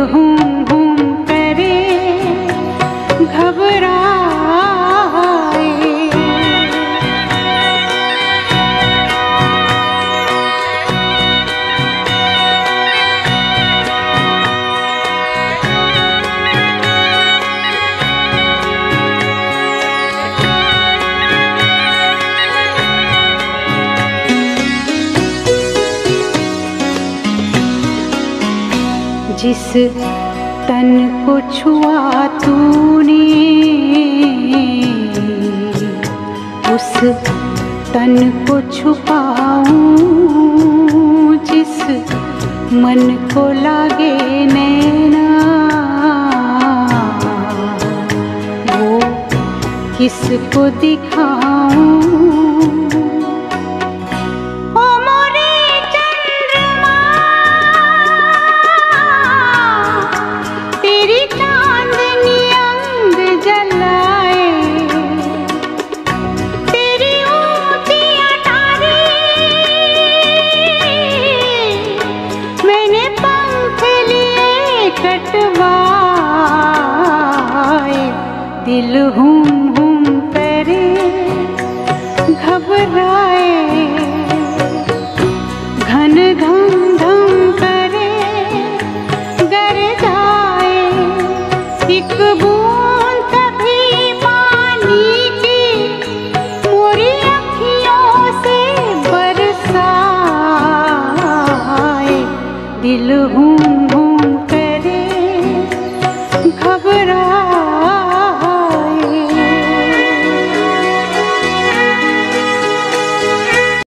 हुम हुम करे घबराए। जिस तन को छुआ तूने उस तन को छुपाऊं, जिस मन को लागे नैना वो किसको दिखाऊं। दिल हुम हुम करे घबराए, घन धम धम करे गर जाए। एक बूंद कभी पानी की मोरी अखियों से बरसाए। दिल हुम